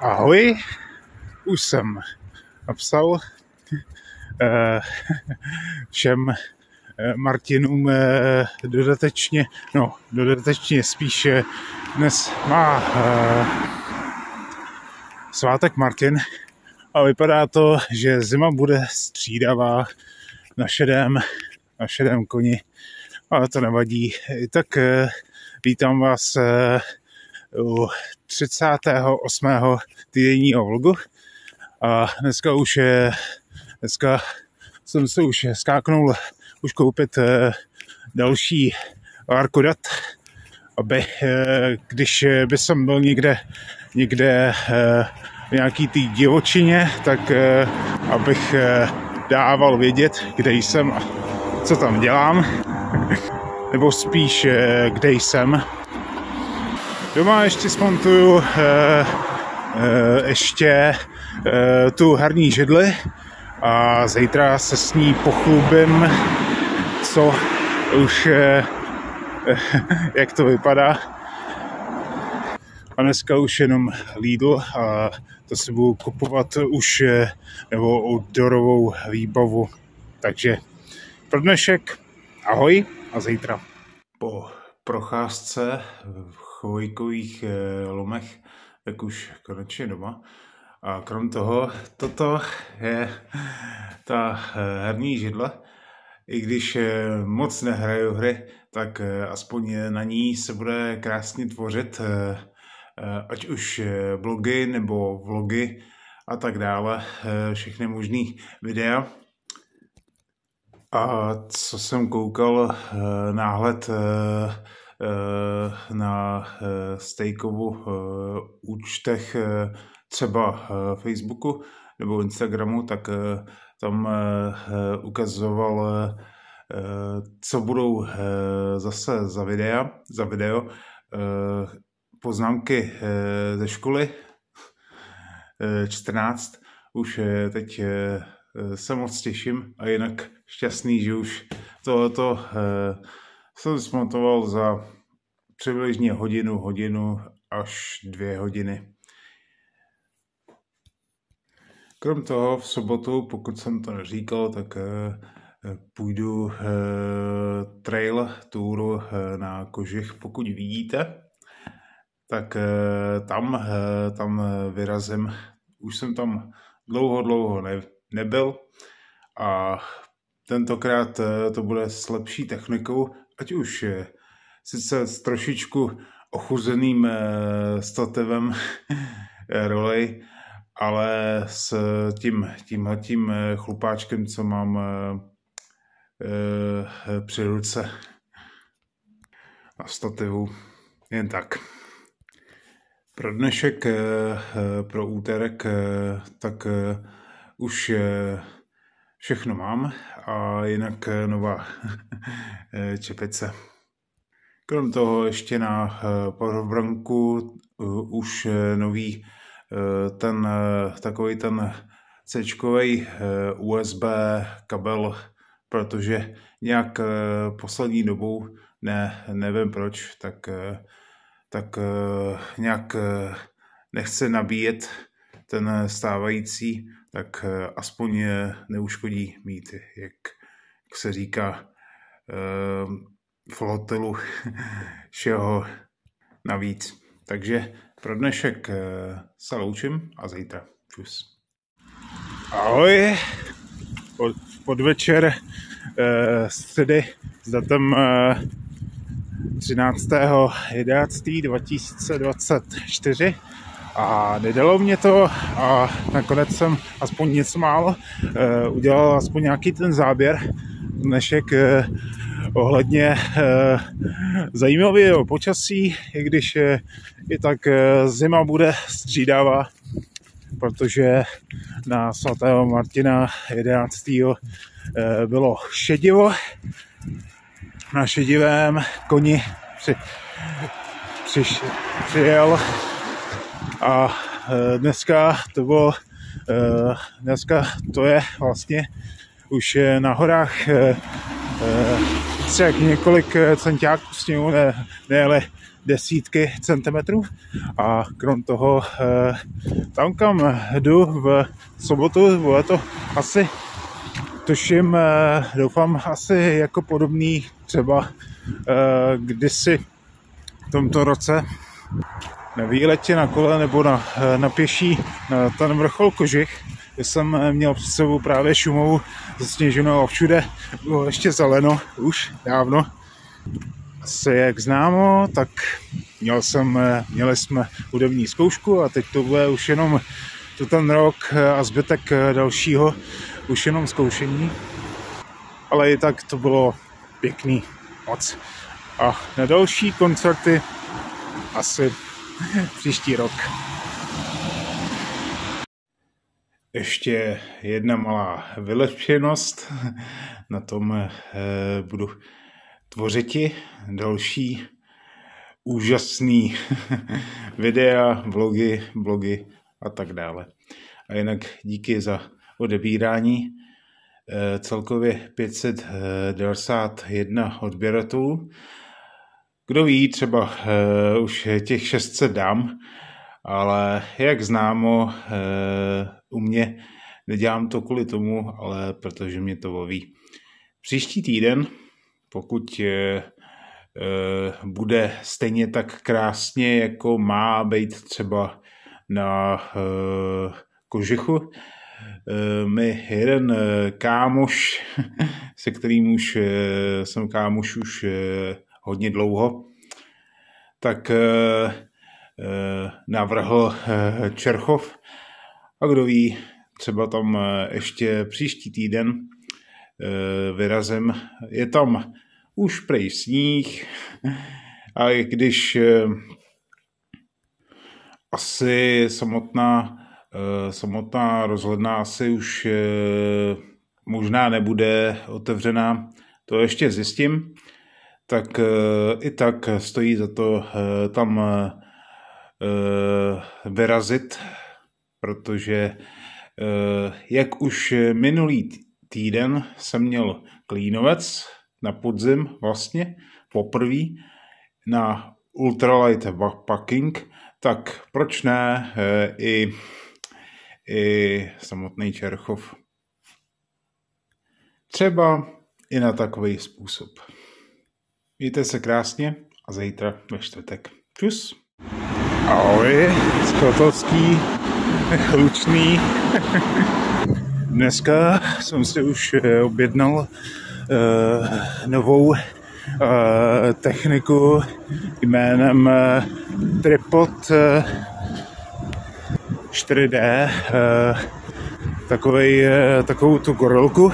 Ahoj, už jsem napsal všem Martinům dodatečně spíš dnes má svátek Martin a vypadá to, že zima bude střídavá na šedém koni, ale to nevadí. Tak vítám vás u 38. týdenního vlogu a dneska jsem se už skáknul koupit další várku dat, aby když by jsem byl někde v nějaký té divočině, tak abych dával vědět, kde jsem a co tam dělám, nebo spíš kde jsem. Doma ještě smontuju tu herní židli a zítra se s ní pochlubím, co už jak to vypadá. A dneska už jenom Lidl a to si budu kupovat už nebo outdoorovou výbavu. Takže pro dnešek ahoj a zítra. Po procházce v Chvojkových lomech, tak už konečně doma. A krom toho, toto je ta herní židle. I když moc nehraju hry, tak aspoň na ní se bude krásně tvořit, ať už blogy nebo vlogy a tak dále, všechny možný videa. A co jsem koukal, náhled na Stejkovu účtech třeba Facebooku nebo Instagramu, tak tam ukazoval, co budou zase za video poznámky ze školy 14. Už teď se moc těším a jinak šťastný, že už tohoto jsem smontoval za přibližně hodinu až 2 hodiny. Krom toho v sobotu, pokud jsem to neříkal, tak půjdu trail tour na Kožich. Pokud vidíte, tak tam vyrazím. Už jsem tam dlouho nebyl a tentokrát to bude s lepší technikou, ať už sice s trošičku ochuzeným stativem rolej, ale s tímhletím chlupáčkem, co mám při ruce a stativu. Jen tak. Pro dnešek, pro úterek, tak už všechno mám a jinak nová čepice. Krom toho ještě na powerbranku už nový takový ten C-čkovej USB kabel, protože nějak poslední dobou, nevím proč, tak nějak nechce nabíjet ten stávající, tak aspoň neuškodí mít, jak se říká, flotilu všeho navíc. Takže pro dnešek se loučím a zítra. Čus. Ahoj. Podvečer středy s datem 13.11.2024 a nedalo mě to a nakonec jsem aspoň něco málo udělal aspoň nějaký ten záběr dnešek ohledně zajímavého počasí, i když i tak zima bude střídavá, protože na svatého Martina 11. bylo šedivo. Na šedivém koni přijel a dneska to je vlastně už na horách jak několik centiáků sněhu, nejeli desítky centimetrů. A krom toho tam, kam jdu v sobotu, bude to asi, tuším, doufám, asi jako podobný třeba kdysi v tomto roce na výletě na kole nebo na pěší na ten vrchol Kožich, kde jsem měl před sebou právě Šumavu zasněženou a všude bylo ještě zeleno už dávno. Asi jak známo, tak měli jsme hudební zkoušku a teď to bude už jenom ten rok a zbytek dalšího už jenom zkoušení. Ale i tak to bylo pěkný moc. A na další koncerty asi příští rok. Ještě jedna malá vylepšenost. Na tom budu tvořiti další úžasný videa, blogy a tak dále. A jinak díky za odebírání. Celkově 591 odběratelů. Kdo ví, třeba už těch 600 dám, ale jak známo, u mě nedělám to kvůli tomu, ale protože mě to baví. Příští týden, pokud bude stejně tak krásně, jako má být třeba na Kožichu, mi jeden kámoš, se kterým už jsem kámoš už hodně dlouho, tak navrhl Čerchov a kdo ví, třeba tam ještě příští týden vyrazím. Je tam už prej sníh a i když asi samotná rozhledna asi už možná nebude otevřená, to ještě zjistím, tak i tak stojí za to tam vyrazit, protože jak už minulý týden jsem měl Klínovec na podzim vlastně poprvé na ultralight backpacking, tak proč ne i samotný Čerchov. Třeba i na takový způsob. Mějte se krásně a zítra ve čtvrtek. Čus. Ahoj, Skotovský, Lučný. Dneska jsem si už objednal novou techniku jménem Tripod 4D, takovou tu gorilku,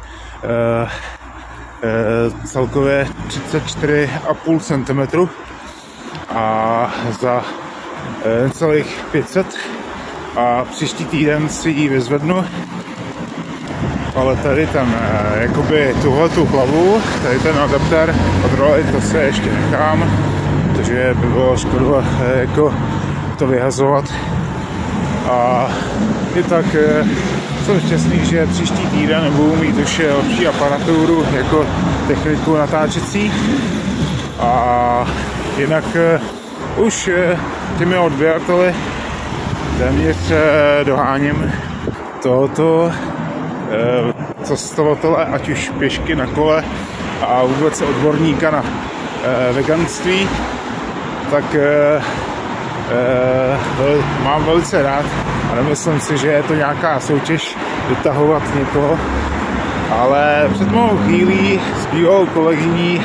celkově 34,5 cm a za celých 500 a příští týden si ji vyzvednu. Ale tady ten, jakoby tuhletu hlavu, tady ten adaptér od roly, to se ještě nechám, protože by bylo škoda jako to vyhazovat. A i tak jsem šťastný, že příští týden nebudu mít už lepší aparaturu jako techniku natáčecí. A jinak už těmi odběrateli téměř doháním tohoto cestovatele, ať už pěšky na kole a vůbec odborníka na veganství, tak mám velice rád a nemyslím si, že je to nějaká soutěž vytahovat někoho, ale před mou chvílí s bývalou kolegyní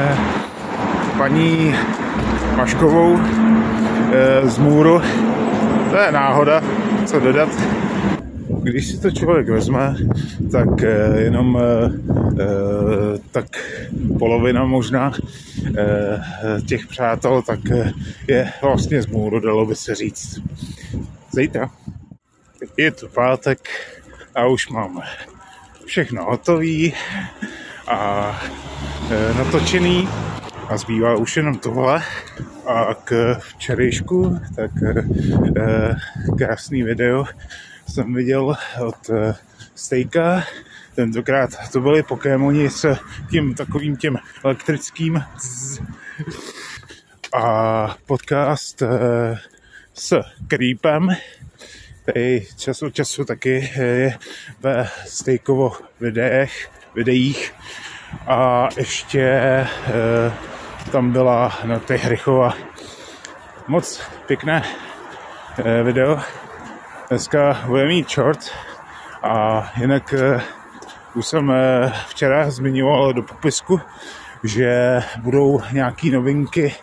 paní Maškovou z Můru, to je náhoda, co dodat. Když si to člověk vezme, tak jenom tak polovina možná těch přátel, tak je vlastně z Můru, dalo by se říct. Zítra. Je to pátek a už mám všechno hotový a natočený a zbývá už jenom tohle. A k včerejšku, tak krásný video jsem viděl od Stejka. Tentokrát to byly Pokémoni s tím takovým tím elektrickým a podcast s Creepem, který čas od času taky je ve Stejkovo videích a ještě tam byla na Hrychova. Moc pěkné video. Dneska bude mít short a jinak už jsem včera zmiňoval do popisku, že budou nějaký novinky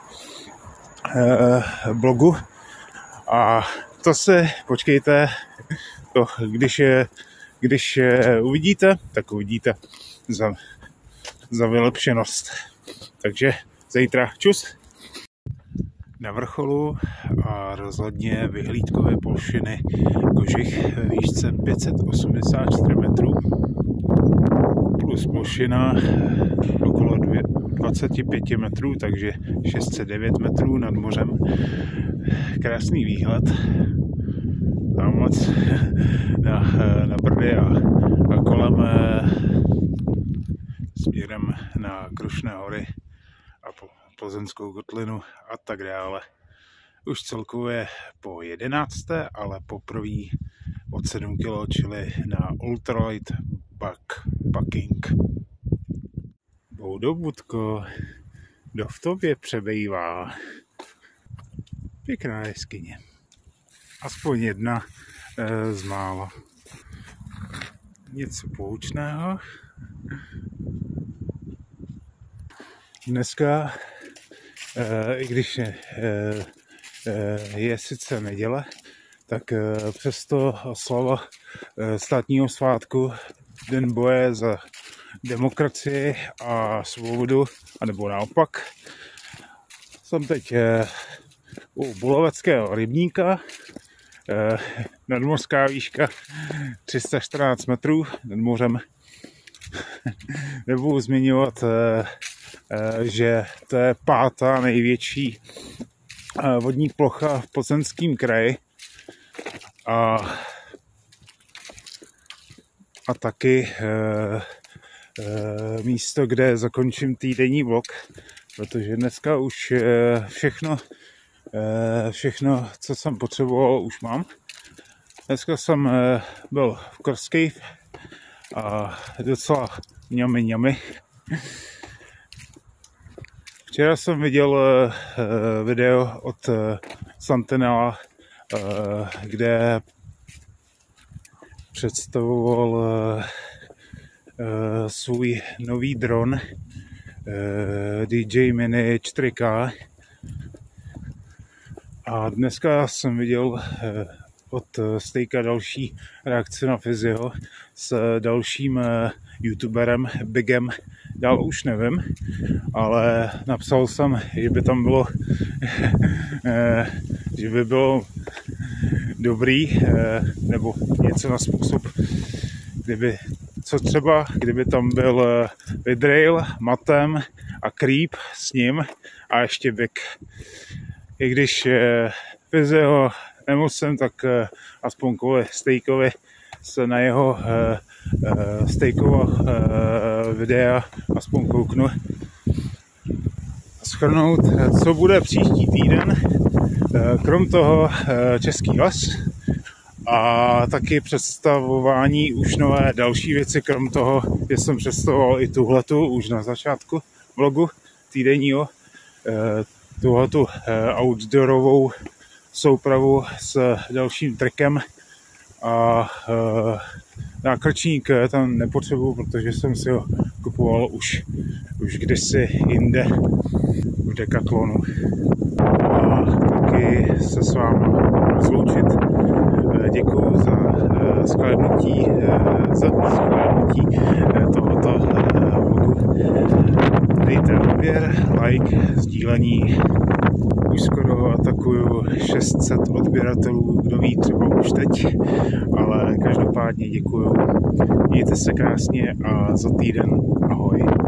blogu a to se počkejte, to, když uvidíte, tak uvidíte za vylepšenost. Takže zítra čus. Na vrcholu a rozhledně vyhlídkové plošiny Kožich ve výšce 584 metrů plus plošina okolo 25 metrů, takže 609 metrů nad mořem. Krásný výhled. Tam moc na Brdy a kolem směrem na Krušné hory a Plzeňskou kotlinu a tak dále. Už celkově po 11., ale poprvé od 7 kg, čili na ultralight backpacking. Boudobudko, kdo v tobě přebývá? Pěkná jeskyně. Aspoň jedna z mála. Něco poučného. Dneska, i když je sice neděle, tak přesto oslava státního svátku, Den boje za demokracii a svobodu, anebo naopak. Jsem teď u Buloveckého rybníka, nadmořská výška 314 metrů nad mořem. Nebudu zmiňovat, že to je 5. největší vodní plocha v Plzeňském kraji a taky místo, kde zakončím týdenní vlog, protože dneska už všechno, co jsem potřeboval, už mám. Dneska jsem byl v Korskej a docela ňami. Včera jsem viděl video od Sentinela, kde představoval svůj nový dron DJI Mini 4K. A dneska jsem viděl od Stejka další reakce na Fyzio s dalším youtuberem Bigem. Dál už nevím, ale napsal jsem, že by tam bylo že by bylo dobrý nebo něco na způsob, kdyby tam byl Vidrail, Matem a Creep s ním a ještě Big. I když Fyzio nemusím, tak aspoň kvůli Stejkovi se na jeho Stejkovo videa aspoň kouknu. Shrnout, co bude příští týden. Krom toho Český les a taky představování už nové další věci, krom toho, že jsem představoval i tuhletu už na začátku vlogu týdenního, tuhletu outdoorovou soupravu s dalším trickem a nákrčník tam nepotřebuji, protože jsem si ho kupoval už kdysi jinde v Decathlonu. A taky se s vámi rozloučit. Děkuju za shlédnutí tohoto vlogu. Dejte odběr, like, sdílení. Už skoro atakuju 600 odběratelů, kdo ví, třeba už teď, ale každopádně děkuju. Mějte se krásně a za týden ahoj.